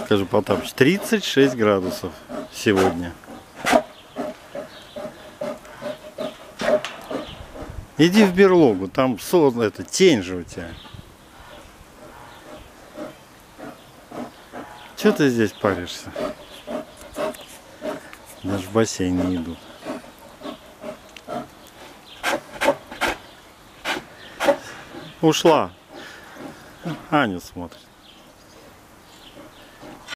Скажи, Потапыч, 36 градусов сегодня. Иди в берлогу, там это, тень же у тебя. Че ты здесь паришься? Даже в бассейн не идут. Ушла. Аню смотрит.